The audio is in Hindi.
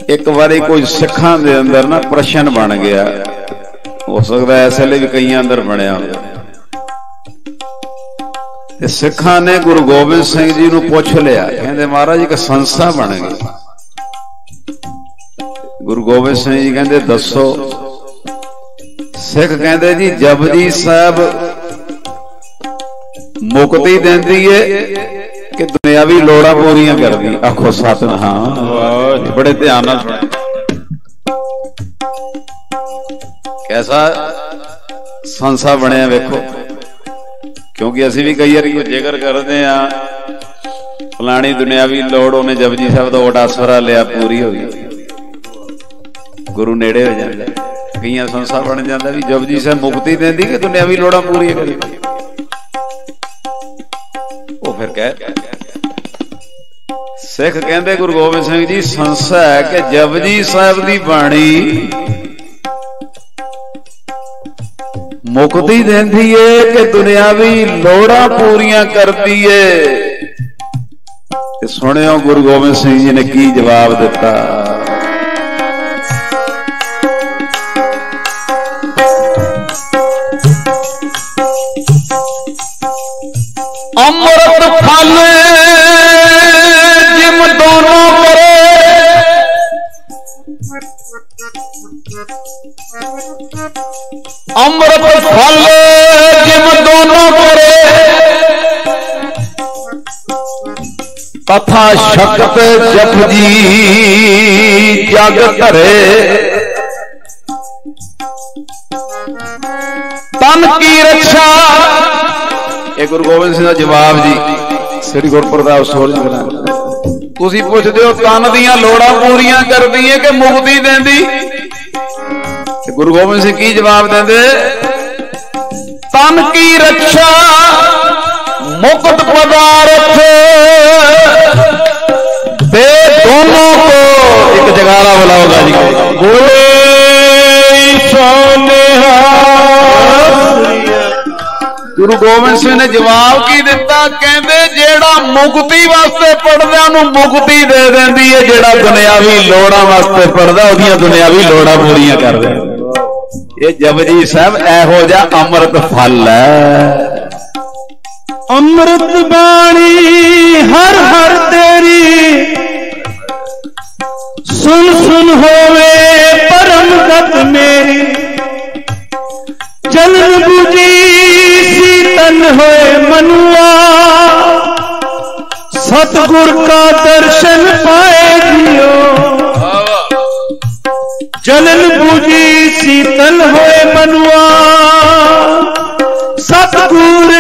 एक बारी कोई सिखा दे अंदर ना प्रश्न बन गया, हो सकता है इसलिए भी कई अंदर बनया हो। सिखा ने गुरु गोबिंद सिंह जी ਨੂੰ ਪੁੱਛ लिया, कहते महाराज एक संस्था बन गई। गुरु गोबिंद सिंह जी कहते दसो। सिख कहते जी जपजी साहब मुक्ति देंदी है कि दुनियावी लोड़ा पूरियां करदी। आखो सतनाम, बड़े ध्यान नाल सुने। कैसा संस्था बनया वेखो, क्योंकि असी भी कई बार जिक्र करते हैं फलानी दुनियावी लोड़ उन्हें जपजी साहब का ओडासरा लिया, पूरी हो गई, गुरु नेड़े हो जाता। कई संस्था बन जाता भी जपजी साहब मुक्ति देंदी कि दुनियावी लोड़ा पूरी करी। वो फिर कह सिख कहते गुरु गोबिंद सिंह जी संस्था है कि जपजी साहब की बाणी मुक्ति देंदी है कि दुनियावी लोड़ा पूरियां करती है। सुनियो गुरु गोबिंद सिंह जी ने की जवाब दिता। अमृत फल जिम दोनों करे, अमृत फल जिम दोनों करे, तथा शक्त जपजी जग धरे। तन की रक्षा, ये गुरु गोबिंद सिंह का जवाब जी श्री गुरु प्रताप सोहल जी। तुसी पुछदे हो तन दियां लोड़ां पूरियां करदी है कि मुक्ति देंदी? गुरु गोबिंद सिंह की जवाब देंदे, तन की रक्षा मुक्त पदार्थ दे दोनों को। एक जगारा बुलाओगा जी, बोले सोनेहा। गुरु गोबिंद सिंह ने जवाब की दिता, कहते जेड़ा मुक्ति वास्ते पढ़दा उन्हें मुक्ति दे देंदी है, जेड़ा दुनियावी लोड़ा वास्ते पढ़दा उहदियां दुनियावी लोड़ा पूरियां कर दे। ये जपजी साहब एहो जा अमृत फल है। अमृत बाणी हर हर तेरी, सुन सुन होवे परम गत मेरी। जलन बुझी शीतल होए मनुआ, सतगुर का दर्शन पाए जियो। जलन बुझी शीतल होए मनुआ, सतगुर